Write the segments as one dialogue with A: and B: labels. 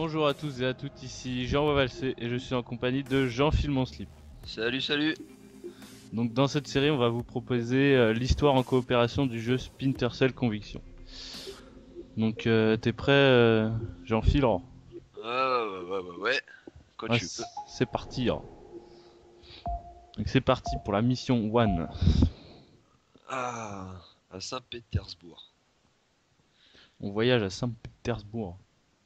A: Bonjour à tous et à toutes, ici Jean Wavalsé et je suis en compagnie de Jean-Phil Monslip.
B: Salut, salut.
A: Donc dans cette série, on va vous proposer l'histoire en coopération du jeu Splinter Cell Conviction. Donc t'es prêt Jean-Phil?
B: Ouais. Quand tu peux.
A: C'est parti. Donc c'est parti pour la mission 1.
B: Ah, à Saint-Pétersbourg.
A: On voyage à Saint-Pétersbourg.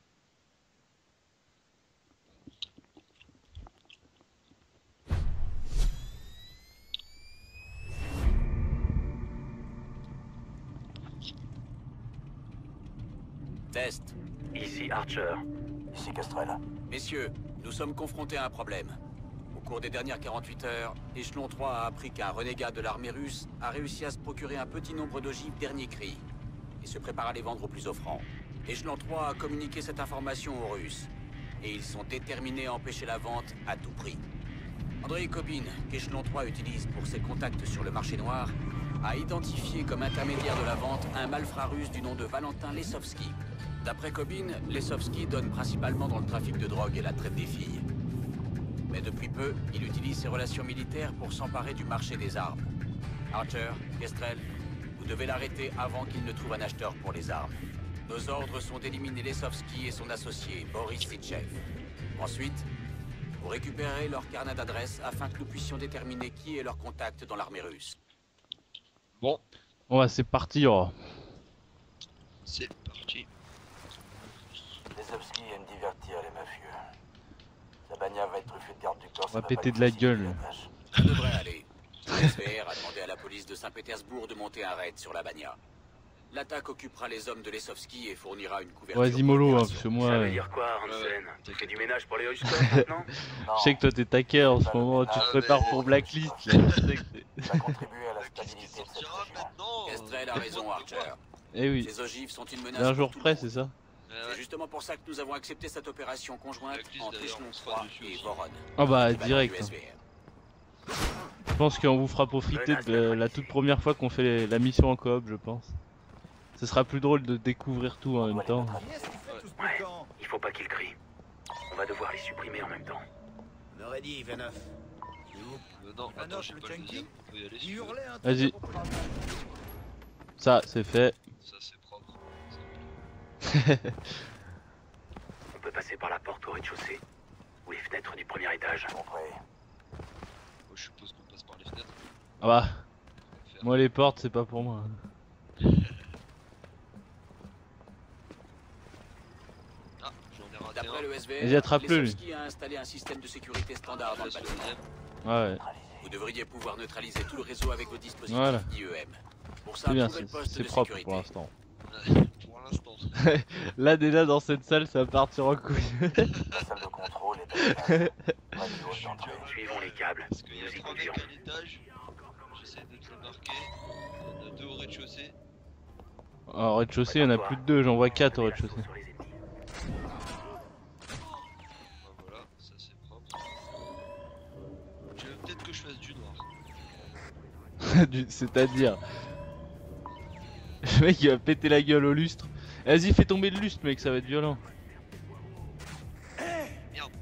C: Test.
D: Ici Archer.
E: Ici Kestrel.
C: Messieurs, nous sommes confrontés à un problème. Au cours des dernières 48 heures, Échelon 3 a appris qu'un renégat de l'armée russe a réussi à se procurer un petit nombre d'ogives dernier cri et se prépare à les vendre aux plus offrants. Échelon 3 a communiqué cette information aux Russes et ils sont déterminés à empêcher la vente à tout prix. Andrei Kobin, qu'Échelon 3 utilise pour ses contacts sur le marché noir, a identifié comme intermédiaire de la vente un malfrat russe du nom de Valentin Lesovski. D'après Kobin, Lesovski donne principalement dans le trafic de drogue et la traite des filles. Mais depuis peu, il utilise ses relations militaires pour s'emparer du marché des armes. Archer, Kestrel, vous devez l'arrêter avant qu'il ne trouve un acheteur pour les armes. Nos ordres sont d'éliminer Lesovski et son associé, Boris Sitchev. Ensuite, vous récupérez leur carnet d'adresse afin que nous puissions déterminer qui est leur contact dans l'armée russe.
B: Bon,
A: C'est parti.
B: c'est parti.
E: Lesovski aime divertir les mafieux. Sa bagnole va être truffée de garde du corps.
A: On va péter de la gueule.
C: Ça devrait aller. Le SVR a demandé à la police de Saint-Pétersbourg de monter un raid sur la Bagna. L'attaque occupera les hommes de Lesovski et fournira une couverture.
A: Vas-y mollo, parce que moi,
D: Ça veut dire quoi, Hansen? Tu fais du ménage pour les Russes maintenant?
A: je sais que toi t'es taquet en ce moment, tu te prépares pour Blacklist. Là. Je sais que
E: Ça contribue à la
B: Qu'est-ce qui
E: stabilité de cette
B: sortira
E: région.
B: maintenant
C: Kestrel a raison, Archer.
A: Eh oui,
C: Ces ogives sont une menace.
A: d'un
C: pour
A: jour
C: tout le
A: près,
C: monde.
A: c'est ça?
C: C'est justement pour ça que nous avons accepté cette opération conjointe
B: Blacklist,
C: entre
B: d'ailleurs,
C: Échelon
B: on sera
C: 3
B: dessus
C: et
B: aussi.
C: Voron.
A: Ah bah
C: équivalent
A: direct.
C: du SVR.
A: Je pense qu'on vous fera profiter de la toute première fois qu'on fait la mission en coop, je pense. Ce sera plus drôle de découvrir tout en même temps.
D: Ouais, il faut pas qu'ils crient. On va devoir les supprimer en même temps.
F: On aurait dit 29.
B: Non,
F: Ah
B: attends,
F: non,
B: j'ai
F: le
B: pas le
F: junkie,
B: deuxième. On peut y aller si
F: Il
B: tu veux.
F: hurlait un
A: Vas-y.
F: truc.
A: Ça, c'est fait.
B: Ça, c'est propre.
D: On peut passer par la porte au rez-de-chaussée ou les fenêtres du premier étage.
E: Compris.
B: Moi, je suppose qu'on passe par les fenêtres.
A: Ah bah,
B: Faire.
A: moi les portes, c'est pas pour moi.
B: Ah, j'en ai raté
C: D'après
B: un.
C: le SVR,
A: Vas-y, attrape-le, lui.
C: Lesovski a installé un système de sécurité standard dans le
B: Sur le
C: bâtiment.
B: deuxième.
A: Ouais.
C: Vous devriez pouvoir neutraliser tout le réseau avec vos dispositifs
A: Voilà.
C: IEM. Pour ça,
A: C'est bien,
C: trouvez le poste
A: c'est
C: de
A: propre
C: sécurité.
A: pour l'instant.
B: Pour l'instant.
A: Là déjà dans cette salle, ça va partir en couille.
E: La salle de contrôle est à l'étage. Pas du haut d'entrée.
D: Suivons les câbles.
B: Parce qu'il y a
D: Nous y
B: 3 mecs
D: conduirons.
B: à l'étage. J'essaie de te le marquer. Il y en a 2 au rez-de-chaussée.
A: Au rez-de-chaussée, il y en a plus de 2, j'en vois 4 au rez-de-chaussée.
D: Sur les ennemis.
B: Ah, voilà, ça c'est propre. Tu veux peut-être que je fasse du noir.
A: C'est-à-dire. Le mec il va péter la gueule au lustre. Vas-y, fais tomber le lustre, mec, ça va être violent.
B: Merde.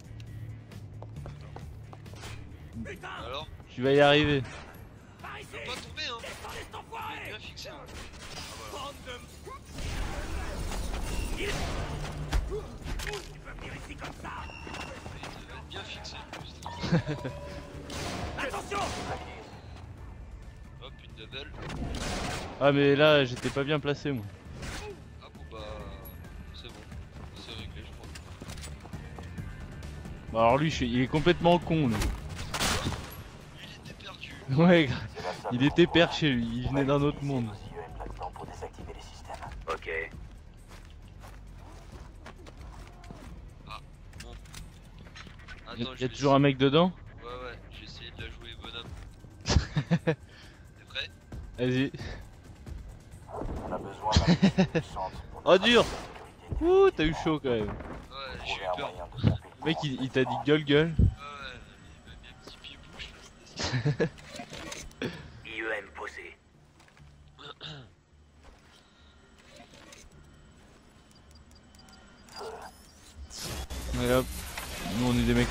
B: Alors,
A: Tu vas y arriver.
B: il peut pas tomber hein. Il est bien fixé hein. Ah voilà. Il va être bien fixé le lustre. Hop, une double.
A: Ah mais là, j'étais pas bien placé moi.
B: Ah bon bah c'est bon. C'est réglé je crois.
A: Bon, alors lui, il est complètement con lui.
B: Il était perdu.
A: Ouais,
E: C'est la salle
A: il
E: de
A: était
E: contrôle.
A: perché lui, il venait d'un autre monde.
E: Utiliser vos IEM là-dedans pour désactiver les systèmes.
D: Ok.
B: Bon.
A: Y
B: Attends,
A: a toujours un mec dedans?
B: Ouais, j'ai essayé de la jouer bonhomme. T'es prêt?
A: Vas-y.
E: On a besoin d'un plus puissante pour
A: Oh, dur.
E: la sécurité.
A: Ouh, t'as eu chaud quand même.
B: Ouais, j'ai
E: Trouver
B: eu
E: un
B: peur.
E: moyen de pomper le
A: Le mec,
E: courant.
A: il t'a dit gueule gueule.
B: Ouais, il m'a mis un petit pied bouche là, c'était
D: IEM posé.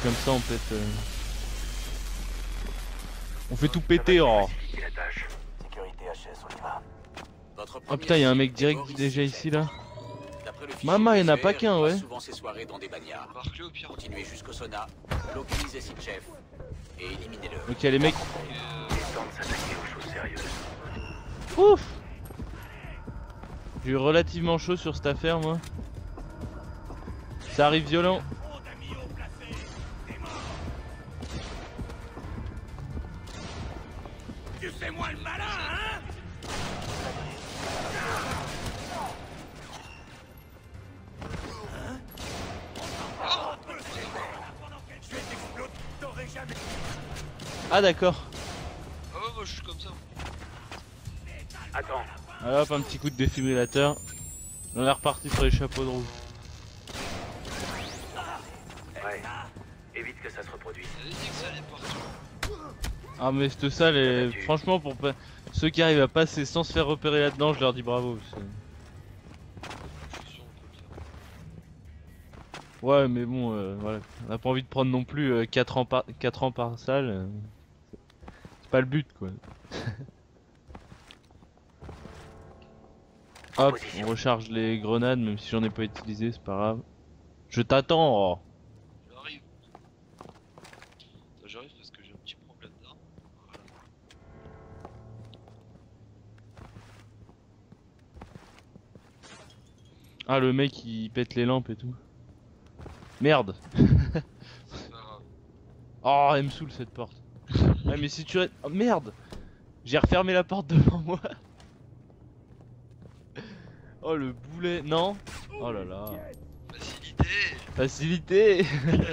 A: comme ça on pète. On fait tout péter, oh.
D: Faciliter la tâche.
E: Sécurité HS, on y va.
C: Votre
A: Oh
C: premier
A: putain, y'a un mec
C: sujet
A: direct
C: est Boris
A: déjà
C: Sichel.
A: ici là.
C: D'après le fichier
A: Maman, y'en a pas
C: PCR,
A: qu'un,
C: il
A: ouais.
C: passe souvent ses soirées dans des bagnards.
B: Marque-le au pire.
C: Continuez jusqu'au sauna, localisez Sitchef et éliminez-le.
A: Ok, les mecs.
D: Il est temps de s'attaquer aux choses sérieuses.
A: Ouf. J'ai eu relativement chaud sur cette affaire, moi. Ça arrive violent.
F: Tu fais moi le malin, hein? Je vais t'exploser, t'aurais jamais...
A: Ah d'accord.
B: Ah ouais, moi je suis comme ça.
D: Attends,
A: Alors hop, un petit coup de défibrillateur. On est reparti sur les chapeaux de roue.
D: ouais. Évite que ça se reproduise.
B: J'avais dit que ça allait partout.
A: Ah mais cette salle est... Franchement pour pas... ceux qui arrivent à passer sans se faire repérer là-dedans, je leur dis bravo.
B: Je suis sûr on peut le faire.
A: Ouais mais bon, voilà. On n'a pas envie de prendre non plus 4 ans par salle. C'est pas le but quoi. Hop, on recharge les grenades même si j'en ai pas utilisé, c'est pas grave. Je t'attends. Oh.
B: J'arrive. Attends, j'arrive parce que j'ai un petit problème d'arme. Voilà.
A: Ah le mec il pète les lampes et tout. Merde.
B: C'est pas grave.
A: Oh elle me saoule cette porte. Ah mais si tu... Oh, merde. J'ai refermé la porte devant moi. Oh le boulet. Non. Oh là là.
B: Facilité.
A: Facilité.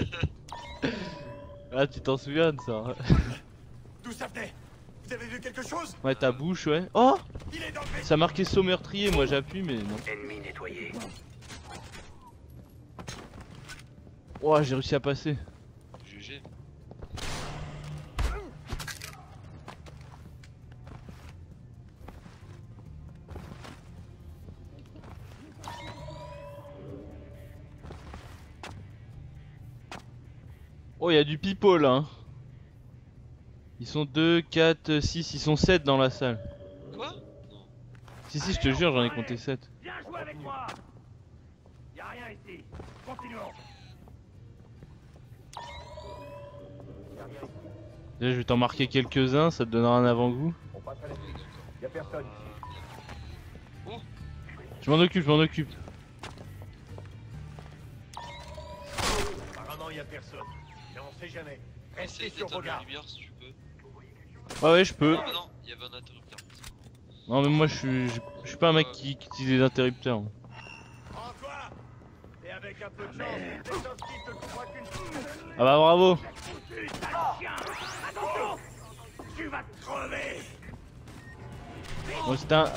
A: Ah tu t'en souviens de ça.
F: D'où ça venait? Vous avez vu quelque chose?
A: Ouais ta bouche ouais. Oh.
F: Il est dans le vaisseau.
A: Ça marquait saut meurtrier, moi j'appuie mais non.
D: Ennemi nettoyé.
A: Oh j'ai réussi à passer.
B: GG.
A: Oh y'a du people hein. Ils sont 2, 4, 6, ils sont 7 dans la salle.
B: Quoi? Non.
A: Si je te jure j'en ai compté 7.
F: Viens jouer avec moi. Y'a rien ici. Continuons.
A: Déjà je vais t'en marquer quelques-uns, ça te donnera un avant-goût.
F: Y'a personne.
A: Je m'en occupe, je m'en occupe.
F: Apparemment y'a personne. Mais on sait jamais.
B: Essaye
F: Restez sur vos
B: d'éteindre la
F: gardes.
B: lumière si tu peux.
A: Ouais ouais je peux.
B: Non, mais non, il y avait un interrupteur.
A: Non mais moi je suis pas un mec qui utilise des interrupteurs. Moi.
F: Prends-toi. Et avec un peu de chance, Lesovski te coupera qu'une...
A: Ah bah bravo.
F: Putain de chien. Attention. Tu vas te crever.
A: Bon c'est un...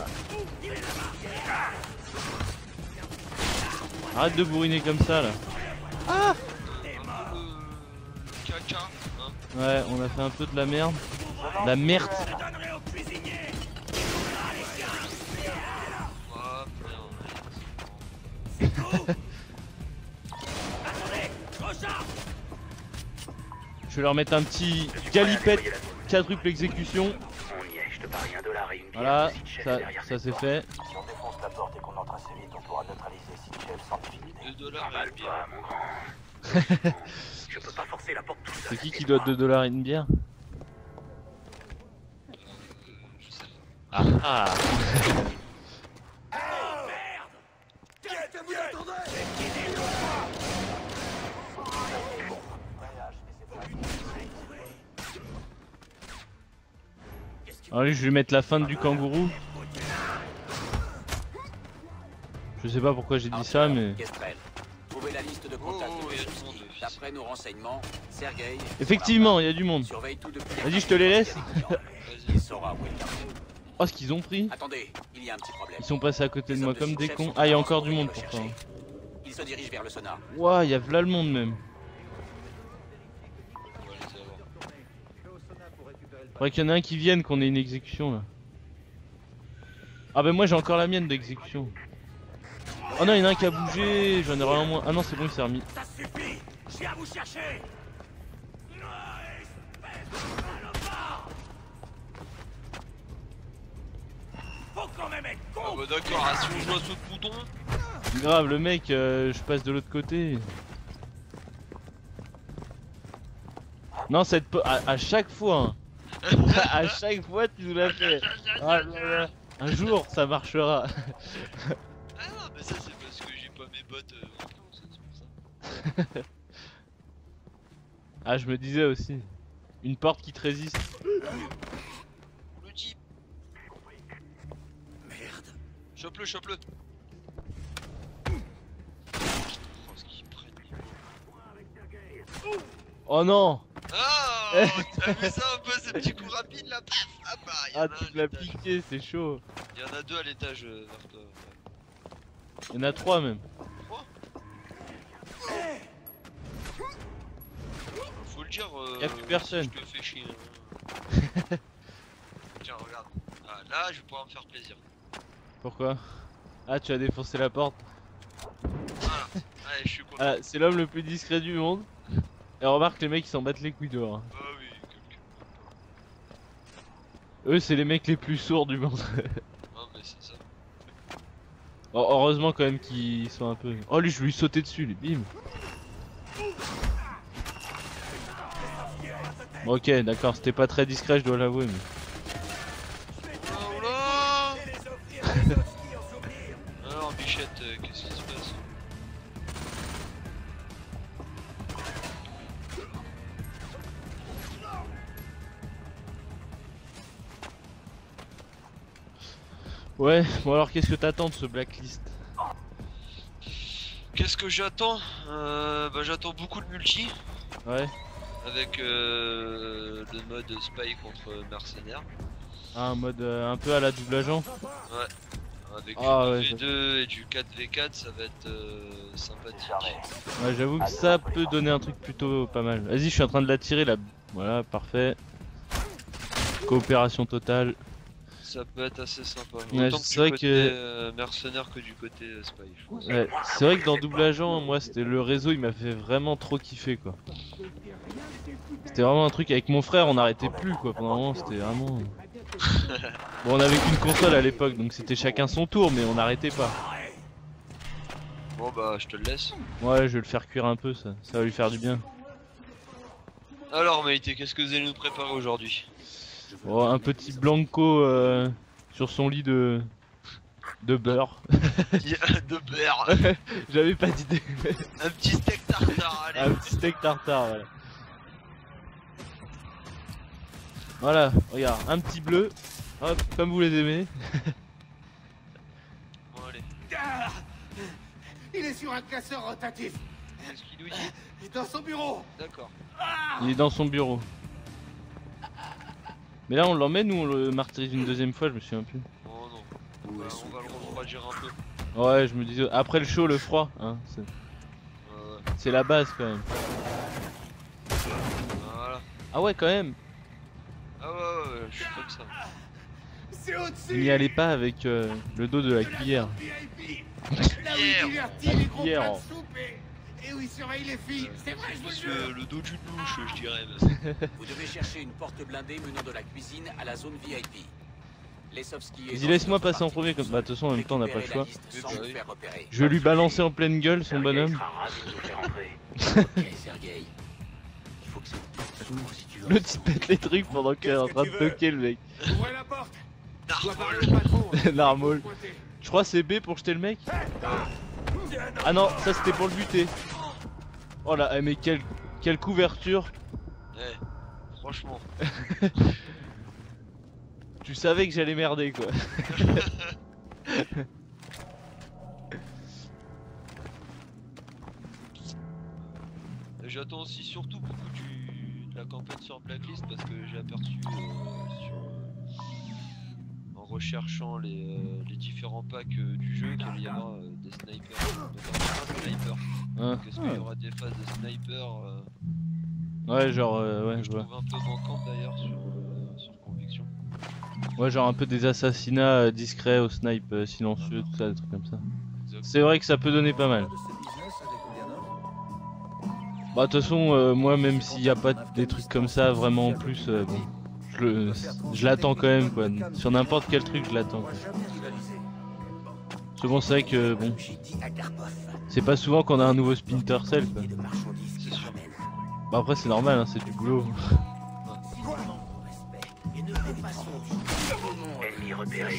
A: Arrête de bourriner comme ça là.
B: Un peu le caca, hein.
A: Ouais on a fait un peu de la merde. La merde.
F: Je donnerai au cuisinier.
B: Ah,
F: Attendez. Recharge.
A: Je vais leur mettre un petit galipette quadruple exécution.
D: On y est, je te parie $1 et une bière
A: Voilà,
D: de Sitchef
A: ça
D: derrière
A: c'est
D: cette porte.
A: fait.
E: Si on défonce la porte et qu'on entre assez vite, on pourra neutraliser Sitchef sans difficulté.
B: 2 $ et
D: Emballe
B: une bière.
D: pas, mon grand. Je peux pas forcer la porte tout seul.
A: C'est qui doit 2 $ et une bière?
B: Je sais pas.
A: Ah ah. Allez je vais mettre la feinte du kangourou. Je sais pas pourquoi j'ai dit ça mais...
C: Kestrel, trouvez la liste de contacts
B: Oh,
C: de
B: il y a du
C: Lesovski.
B: monde, fils.
C: D'après nos renseignements, Sergei...
A: Effectivement il y a du monde.
C: Surveille tout depuis...
A: Vas-y, je te les laisse.
C: Il
B: Vas-y.
C: saura où est le quartier.
A: Oh ce qu'ils ont pris.
C: Attendez, il y a un petit problème.
A: Ils sont passés à côté de
C: Les
A: moi
C: hommes
A: comme des
C: Sitchef
A: cons.
C: sont
A: Ah il y a
C: en
A: encore du
C: train de
A: monde
C: le
A: pourtant.
C: chercher. Ils se dirigent vers le sonar.
A: Ouah il y a v'là le monde même.
B: On va les avoir.
A: Faudrait qu'il y en ait un qui vienne qu'on ait une exécution là. Ah bah moi j'ai encore la mienne d'exécution. Oh non il y en a un qui a bougé, j'en ai vraiment moins. Ah non c'est bon il s'est remis.
F: Ça suffit. Je viens vous chercher.
B: Ah bah d'accord, ah, si on joue à saut de bouton.
A: Grave, le mec, je passe de l'autre côté. Non, à chaque fois, hein. À chaque fois, tu nous l'as fait. Ah là là. Un jour, ça marchera.
B: Ah non, mais ça c'est parce que j'ai pas mes bottes en plan, c'est pour ça.
A: Ah, je me disais aussi. Une porte qui te résiste.
B: Le type.
C: Merde.
B: Chope-le, chope-le. Oh, ce qu'ils prennent.
A: Oh non!
B: Ah, t'as vu ça un peu, ces petits coups rapides là? Paf. Ah bah, y en
A: Ah,
B: a
A: tu
B: un à
A: l'as
B: l'étage.
A: piqué, c'est chaud.
B: Il y en a deux à l'étage vers toi.
A: Il y en a 3 même.
B: Faut le dire,
A: Y'a plus personne.
B: si je te fais chier. Hein. Tiens, regarde. Ah, là, je vais pouvoir me faire plaisir.
A: Pourquoi? Ah, tu as défoncé la porte.
B: Voilà. Allez, je suis content.
A: Ah, c'est l'homme le plus discret du monde. Et remarque, les mecs ils s'en battent les couilles dehors.
B: Ah oui, quelqu'un.
A: Eux, c'est les mecs les plus sourds du monde.
B: Non, mais c'est ça.
A: Oh, heureusement quand même qu'ils sont un peu. Oh, lui, je vais lui sauter dessus, lui, bim. Bon, ok, d'accord, c'était pas très discret, je dois l'avouer. Mais...
B: Oh là.
F: Et les offrir, les hosties en souvenir.
B: Alors, Bichette, qu'est-ce qui se passe?
A: Ouais, bon alors qu'est-ce que t'attends de ce blacklist?
B: Qu'est-ce que j'attends? Bah, j'attends beaucoup de multi.
A: Ouais.
B: Avec le mode spy contre mercenaire.
A: Ah, un mode un peu à la double agent.
B: Avec
A: Ah, ouais,
B: du 2v2 et du 4v4, ça va être sympathique.
E: Décharné.
A: Ouais, j'avoue que ça peut donner un truc plutôt pas mal. Vas-y, je suis en train de la tirer là. Voilà, parfait. Coopération totale.
B: Ça peut être assez sympa.
A: Ouais,
B: Autant
A: c'est
B: du
A: vrai
B: côté
A: que-
B: mercenaire que du côté spy, je pense.
A: Ouais, c'est vrai que dans double agent, moi, c'était le réseau, il m'a fait vraiment trop kiffer quoi. C'était vraiment un truc avec mon frère, on n'arrêtait plus quoi. Pendant un moment, c'était vraiment. Bon, on avait qu'une console à l'époque, donc c'était chacun son tour, mais on n'arrêtait pas.
B: Bon bah je te le laisse.
A: Ouais, je vais le faire cuire un peu, ça va lui faire du bien.
B: Alors Maïté, qu'est-ce que vous allez nous préparer aujourd'hui?
A: Oh, un petit blanco sur son lit de beurre.
B: De beurre.
A: J'avais pas d'idée.
B: Un petit steak tartare, allez.
A: Un petit steak tartare, voilà. Voilà, regarde, un petit bleu. Hop, comme vous les aimez.
B: Bon allez,
F: Ah, il est sur un classeur rotatif.
B: qu'est-ce qu'il nous dit?
F: Dans son bureau.
B: D'accord.
A: Il est dans son bureau. Mais là, on l'emmène ou on le martyrise une deuxième fois, je me souviens plus.
B: Oh non. On va le refroidir un peu.
A: Ouais, je me disais, après le chaud, le froid, hein, c'est la base quand même.
B: Voilà.
A: Ah ouais, quand même.
B: Ah ouais, je suis comme ça.
F: C'est au-dessus.
A: Il n'y allait pas avec le dos de la cuillère.
F: VIP. Là où il divertit les gros
A: cuillère.
F: plats de soupe et où il surveille les filles. C'est vrai, je vous le jure.
B: Le dos d'une louche, je dirais.
C: Vous devez chercher une porte blindée menant de la cuisine à la zone VIP. Lesovski est
A: Vas-y, laisse-moi passer en premier, comme bah, de toute façon, en même temps, on n'a pas le choix.
B: Oui, bah oui.
A: Je vais lui balancer en pleine gueule son
D: Sergei
A: bonhomme.
D: sera ravi de nous faire entrer.
C: Ok, Sergei. Il faut que cette porte s'ouvre si tu veux.
A: L'autre il pète les trucs pendant qu'il est en train de toquer le mec.
F: Ouvrez la porte. Je dois parler
B: Narwhal.
F: au patron.
A: Narwhal.
F: Pointez.
A: Je crois que c'est B pour jeter le mec. Ah non, ça c'était pour le buter. Oh là, mais quelle couverture.
B: Ouais, franchement.
A: Tu savais que j'allais merder quoi.
B: J'attends aussi surtout beaucoup de la campagne sur Blacklist parce que j'ai aperçu en recherchant les différents packs du jeu qu'il y aura des snipers, notamment un sniper.
A: Hein,
B: Est-ce qu'il y aura des phases de sniper
A: ouais, genre, ouais,
B: que
A: je
B: je
A: vois.
B: trouve un peu manquantes d'ailleurs sur Conviction.
A: Ouais, genre un peu des assassinats discrets au snipe silencieux, tout ça, des trucs comme ça.
B: Exact.
A: C'est vrai que ça peut donner pas mal. Bah, de toute façon, moi, même s'il n'y a pas des trucs comme ça vraiment en plus, bon, je l'attends quand même quoi. Sur n'importe quel truc, je l'attends. Quoi. Souvent c'est vrai que bon,
C: J'ai dit à Karpov.
A: c'est pas souvent qu'on a un nouveau Splinter Cell quoi.
C: De marchandises
B: C'est
C: qui
B: sûr.
C: ramènent.
A: Bah après c'est normal, hein, c'est du boulot.
C: Vraiment mon respect. Et ne dépassons du
D: Ennemi repéré.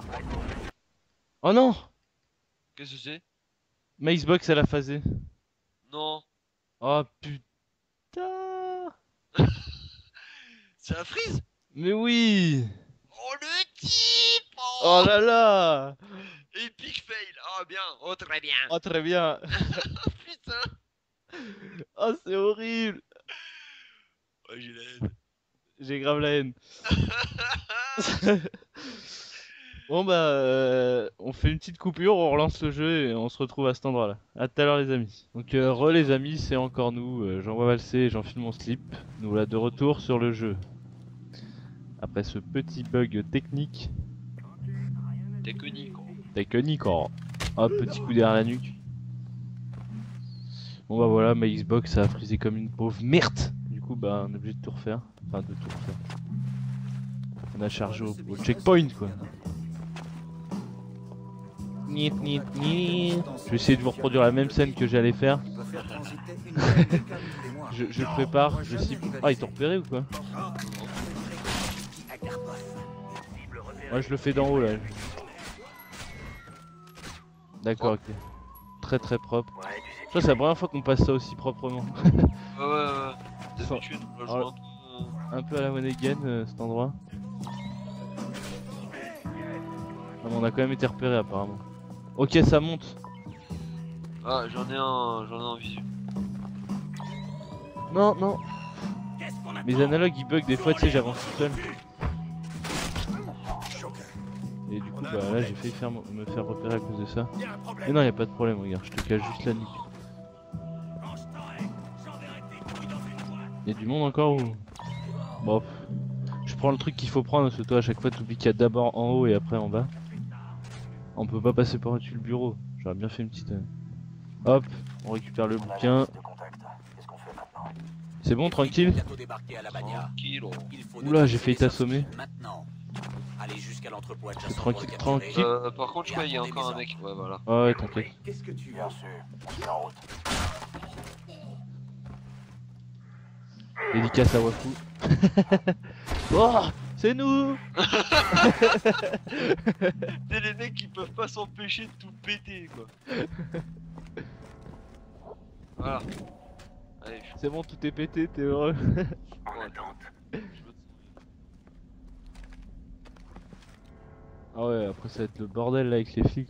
A: Oh non,
B: Qu'est-ce que c'est?
A: ma Xbox elle a phasé.
B: Non.
A: Oh putain.
B: C'est un freeze?
A: Mais oui.
B: Oh le type!
A: Oh là là.
B: Epic fail! Oh bien! Oh très bien!
A: Oh très bien.
B: Putain!
A: Oh c'est horrible.
B: Oh j'ai la haine.
A: J'ai grave la haine. Bon bah on fait une petite coupure, on relance le jeu et on se retrouve à cet endroit là. A tout à l'heure les amis. Donc re les amis, c'est encore nous, j'envoie valser et j'enfile mon slip. Nous voilà de retour sur le jeu. Après ce petit bug technique. Technique oh. Hop, petit coup derrière la nuque. Bon bah voilà, ma Xbox ça a frisé comme une pauvre merde. Du coup bah on est obligé de tout refaire. Enfin de tout refaire. On a chargé au checkpoint quoi. Niet, niet, niet. Je vais essayer de vous reproduire la même scène que j'allais faire. Je prépare, je cible. Ah, ils t'ont repéré ou quoi? Moi je le fais d'en haut là. D'accord, ok. Très très propre.
D: Ouais, tu sais
A: Ça c'est la première fois qu'on passe ça aussi proprement.
B: Ouais. D'habitude, on va jouer
A: Alors, un peu à la One Again cet endroit. Ah, mais on a quand même été repéré apparemment. Ok, ça monte.
B: Ah, j'en ai un en visu.
A: Non, non. Mes analogues ils bug des fois, tu sais, j'avance tout seul. Et du coup, bah là j'ai failli me faire repérer à cause de ça. Mais non, y a pas de problème, regarde, je te cache juste la nuque. Y'a du monde encore ou... Bon, je prends le truc qu'il faut prendre parce que toi à chaque fois t'oublies qu'il y a d'abord en haut et après en bas. On peut pas passer par au-dessus le bureau. J'aurais bien fait une petite... Hop, on récupère le bouquin. C'est bon, tranquille?
C: Bientôt débarquer à la Bagna.
B: Tranquille.
C: Il faut
A: Oula, j'ai
C: neutraliser
A: failli
C: les
A: t'assommer.
C: hostiles maintenant. Allez jusqu'à l'entrepôt adjacent pour
A: Tranquille,
C: le capturer.
A: tranquille.
B: Par contre, je crois qu'il y a encore un mec. Ouais, voilà.
A: Ah ouais, t'inquiète.
E: Qu'est-ce que tu veux? Bien sûr, on est en route.
A: Dédicace à Wafu. Oh, c'est nous.
B: C'est les mecs qui peuvent pas s'empêcher de tout péter, quoi. Voilà. Allez,
A: C'est bon, tout est pété, t'es heureux.
D: En attente.
A: Ah ouais, après ça va être le bordel là avec les flics.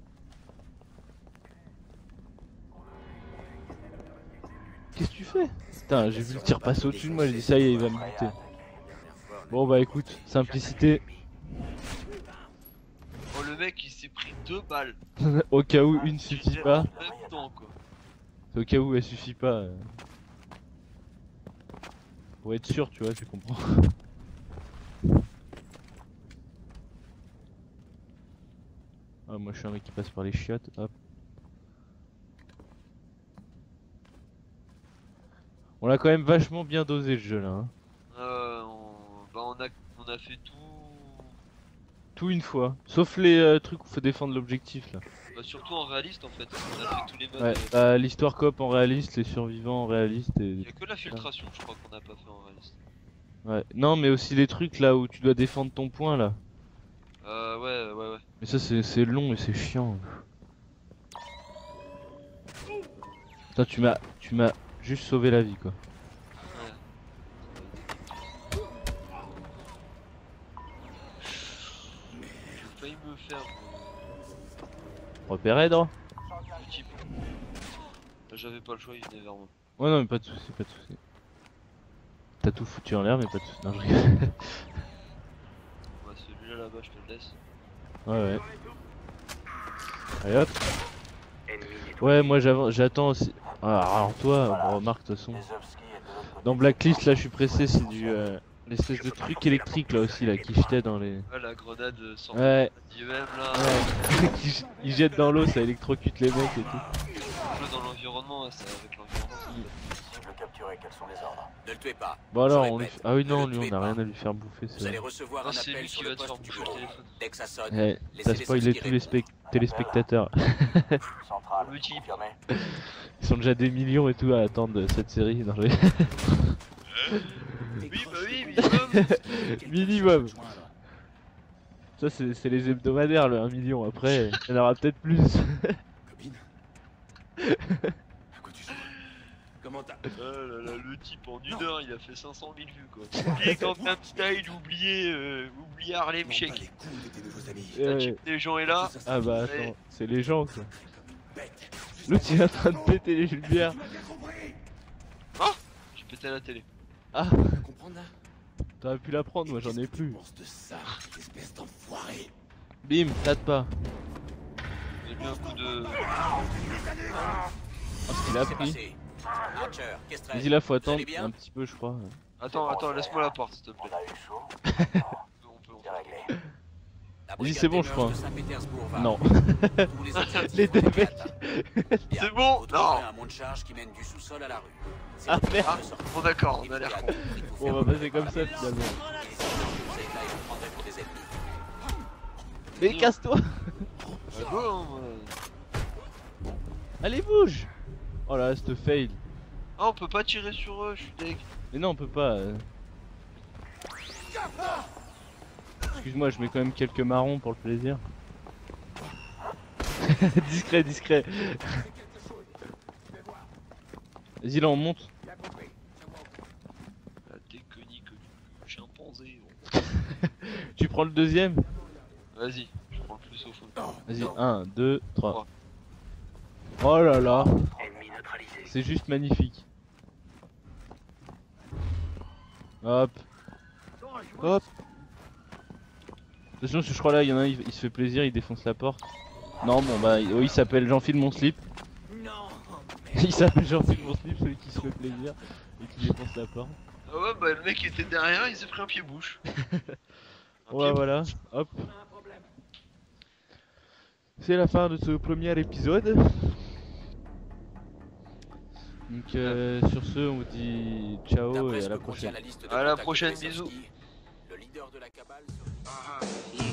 A: Qu'est-ce que tu fais? Putain, j'ai vu le tir passer au-dessus de moi, j'ai dit ça y est, il va me buter. Bon bah écoute, simplicité.
B: Oh, le mec il s'est pris 2 balles.
A: Au cas où une suffit pas.
B: En même temps, quoi.
A: Au cas où elle suffit pas. Pour être sûr, tu vois, tu comprends. Ah, moi je suis un mec qui passe par les chiottes, hop. On l'a quand même vachement bien dosé le jeu là. Hein.
B: On a fait tout.
A: Tout une fois. Sauf les trucs où faut défendre l'objectif là.
B: Bah, surtout en réaliste en fait. On a fait tous les modes.
A: Ouais, bah, l'histoire coop en réaliste, les survivants en réaliste et...
B: Il y a que la filtration, je crois qu'on a pas fait en réaliste.
A: Ouais, non mais aussi les trucs là où tu dois défendre ton point là.
B: Ouais.
A: Mais ça c'est long et c'est chiant. Putain, tu m'as juste sauvé la vie quoi.
B: J'ai failli me faire
A: Repéré droit.
B: le type. J'avais pas le choix, il venait vers moi.
A: Ouais non mais pas de soucis, pas de soucis. T'as tout foutu en l'air mais pas de soucis. Non je rigole.
B: Ouais, celui-là là-bas, je te le laisse.
A: Ouais. Allez hop.
D: Ennemi nettoyé.
A: Ouais moi j'attends aussi. Ah alors toi, bon, remarque de toute façon. Dans Blacklist là je suis pressé, c'est du... l'espèce de truc électrique là aussi là qui jetait dans les...
B: Ouais, la grenade sans
A: Ouais.
B: d'IEM là.
A: Ouais. Il jette dans l'eau, ça électrocute les mecs et tout.
B: Jouer dans l'environnement, ouais, ça avec l'environnement.
E: capturer, quels sont les ordres?
C: Ne le tuez pas.
A: Bon alors,
C: Je
A: on lui...
C: répète,
A: Ah oui
C: ne
A: non,
C: le
A: lui
C: tuez
A: on a
C: pas.
A: rien à lui faire bouffer,
C: Vous
A: c'est
C: allez
A: vrai.
C: recevoir
B: Ah,
C: un
B: c'est
C: appel
B: lui
C: sur
B: qui
C: le
B: va te faire
C: poste du
B: bouffer le
C: bureau.
B: téléphone.
C: Dès que ça sonne,
A: Eh, t'as
C: laissez-les
A: spoilé tous les
C: répondre.
A: téléspectateurs.
E: Centrale,
B: Multi.
E: confirmé.
A: Ils sont déjà des millions et tout à attendre cette série dans les...
B: Oui, bah oui, minimum.
A: Minimum. Ça c'est les hebdomadaires le 1 million, après il y en aura peut-être plus.
F: Copine. À quoi tu joues? Comment t'as...
B: Ah là là, le type en une heure il a fait 500 000 vues quoi. Oubliez Gangnam Style, oubliez Harlem
F: Pas
B: Shake.
F: les coups de tes nouveaux amis.
B: La
A: Ouais.
B: team des gens est là.
A: Ah bah attends, c'est les gens quoi.
F: Bête.
A: L'autre il est en train de péter les lumières.
F: Tu m'as bien compris.
B: J'ai pété la télé.
A: Ah,
F: Tu comprends là?
A: t'aurais pu la prendre, moi j'en ai
F: Qu'est-ce que tu
A: plus.
F: penses de ça, espèce d'enfoiré?
A: Bim, tâte pas.
B: J'ai mis un coup de.
A: Parce qu'il a
C: C'est
A: pris.
C: passé. Archer, qu'est-ce que
A: Vas-y là faut
C: Vous
A: attendre
C: allez bien
A: un petit peu je crois.
B: Attends, laisse-moi la porte s'il te
E: On
B: plaît.
E: a eu chaud.
B: On
E: C'est réglé.
C: La
A: Vas-y,
C: brigade
A: c'est bon,
C: des
A: je
C: mœurs
A: crois.
C: de Saint-Pétersbourg va
A: Non.
C: arriver. Tous les objectifs
A: Les deux
C: ont été
A: mecs.
C: atteints. Bien.
B: C'est bon.
C: Vous trouverez
B: Non.
C: un monte charge qui mène du sous-sol à la rue. C'est
A: Ah,
C: votre
A: merde.
C: point de sortie.
B: Bon d'accord,
C: Il
B: on a
C: vous
B: l'air
C: a
B: con.
C: compris de vous
A: Bon,
C: faire
A: on va passer
C: repérer
A: comme
C: par
A: ça
C: la police.
A: finalement.
C: Et les citoyens que vous êtes là, ils vous prendraient pour des ennemis.
A: Mais casse-toi.
B: Bah, go, hein.
A: Allez bouge. Oh là là, cette fail.
B: Ah, on peut pas tirer sur eux, je suis deg.
A: Mais non on peut pas. Excuse-moi, je mets quand même quelques marrons pour le plaisir. Discret, discret. Vas-y là on monte.
B: La déconnie que du chimpanzé.
A: Tu prends le deuxième.
B: Vas-y, je prends le plus au fond.
A: Vas-y, 1, 2, 3. Oh là là,
D: Ennemi neutralisé.
A: c'est juste magnifique. Hop. Hop. Attention, je crois là, il y en a un, il se fait plaisir, il défonce la porte. Non, bon bah, oh, il s'appelle J'enfile mon slip. Il s'appelle J'enfile mon slip, celui qui se fait plaisir et qui défonce la porte.
B: Ah ouais, bah le mec était derrière, il s'est pris un pied-bouche.
A: Ouais, voilà, hop. C'est la fin de ce premier épisode. Donc sur ce, on vous dit ciao
C: D'après
A: et
C: ce
A: à la
C: que contient
A: prochaine.
C: la liste de
B: À la
C: contacts de
B: prochaine,
C: Wesowski,
B: bisous.
C: le leader de la cabale serait...